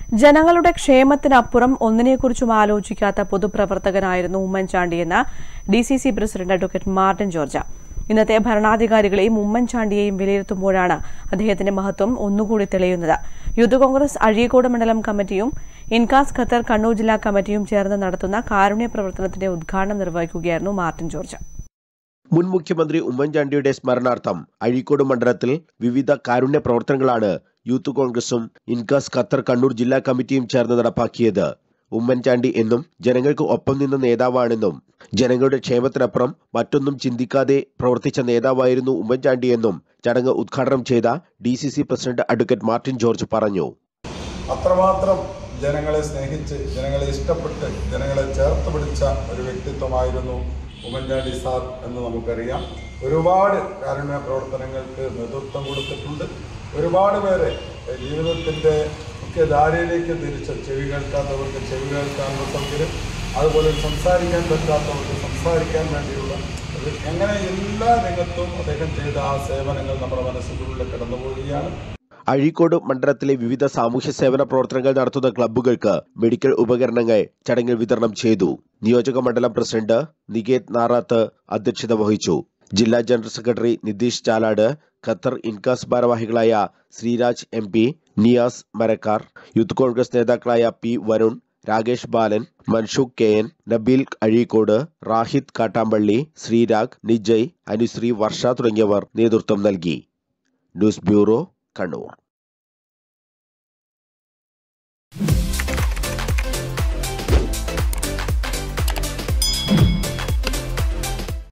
ജനങ്ങളുടെ ക്ഷേമത്തിനപ്പുറം ഒന്നിനെക്കുറിച്ചും ആലോചിക്കാത്ത പൊതുപ്രവർത്തകനായിരുന്നു ഉമ്മൻചാണ്ടിയെന്ന് DCC president advocate Martin George. ഇന്നത്തെ ഭരണാധികാരികളെയും ഉമ്മൻചാണ്ടിയെയും വിലയിരുത്തുമ്പോഴാണ് അദ്ദേഹത്തിന്റെ മഹത്വം ഒന്നുകൂടി തെളിയുന്നത്. യൂത്ത് കോൺഗ്രസ് അഴീക്കോട് മണ്ഡലം കമ്മിറ്റിയും ഇൻകാസ് ഖത്തർ കണ്ണൂർ ജില്ലാ കമ്മിറ്റിയും ചേർന്ന് നടത്തുന്ന കാരുണ്യ പ്രവർത്തനത്തിന്റെ ഉദ്ഘാടനം നിർവഹിക്കുകയായിരുന്നു മാർട്ടിൻ ജോർജ്. മുൻ മുഖ്യമന്ത്രി ഉമ്മൻചാണ്ടിയുടെ സ്മരണാർത്ഥം അഴീക്കോട് മണ്ഡലത്തിൽ വിവിധ കാരുണ്യ പ്രവർത്തനങ്ങളാണ് യൂത്ത് കോൺഗ്രസും ഇൻകാസ് ഖത്തർ കണ്ണൂർ ജില്ലാ കമ്മിറ്റിയും ചേർന്ന് നടപ്പാക്കിയത്. ഉമ്മൻചാണ്ടി എന്നും ജനങ്ങൾക്ക് ഒപ്പം നിന്ന നേതാവാണെന്നും ജനങ്ങളുടെ ക്ഷേമത്തിനപ്പുറം മറ്റൊന്നും ചിന്തിക്കാതെ പ്രവർത്തിച്ച നേതാവായിരുന്നു ഉമ്മൻചാണ്ടി എന്നും ചടങ്ങ് ഉദ്ഘാടനം ചെയ്ത DCC president advocate Martin George പറഞ്ഞു. അത്രമാത്രം ജനങ്ങളെ സ്നേഹിച്ച്, ജനങ്ങളെ ഇഷ്ടപ്പെട്ട്, ജനങ്ങളെ ചേർത്ത് പിടിച്ച ഒരു വ്യക്തിത്വമായിരുന്നു ഉമ്മൻചാണ്ടി സാർ എന്ന് നമുക്കറിയാം. ഒരുപാട് കാരുണ്യ പ്രവർത്തനങ്ങൾക്ക് നേതൃത്വം കൊടുത്തിട്ടുണ്ട്. ഒരുപാട് പേരെ ജീവിതത്തിൻ്റെ മുഖ്യധാരയിലേക്ക് തിരിച്ച് ചെവി കേൾക്കാത്തവർക്ക് ചെവി കേൾക്കാനുള്ള സൗകര്യം, അതുപോലെ സംസാരിക്കാൻ പറ്റാത്തവർക്ക് സംസാരിക്കാൻ വേണ്ടിയുള്ള അങ്ങനെ എല്ലാ രംഗത്തും അദ്ദേഹം ചെയ്ത ആ സേവനങ്ങൾ നമ്മുടെ മനസ്സിനുള്ളിൽ കടന്നുപോവുകയാണ്. അഴീക്കോട് മണ്ഡലത്തിലെ വിവിധ സാമൂഹ്യ സേവന പ്രവർത്തനങ്ങൾ നടത്തുന്ന ക്ലബ്ബുകൾക്ക് മെഡിക്കൽ ഉപകരണങ്ങൾ ചടങ്ങിൽ വിതരണം ചെയ്തു. നിയോജക മണ്ഡലം പ്രസിഡന്റ് നികേത് നാറാത്ത് അധ്യക്ഷത വഹിച്ചു. ജില്ലാ general secretary Nitheesh Chalad, Qatar INCAS ഭാരവാഹികളായ ശ്രീരാജ് MP, നിയാസ് മരക്കാർ, യൂത്ത് കോൺഗ്രസ് നേതാക്കളായ P വരുൺ, രാകേഷ് ബാലൻ, മൻഷൂഖ് KN, നബീൽ അഴീക്കോട്, റാഹിദ് കാട്ടാമ്പള്ളി, ശ്രീരാഗ്, നിജയ്, അനുശ്രീ, വർഷ തുടങ്ങിയവർ നേതൃത്വം നൽകി. News bureau, Kannur.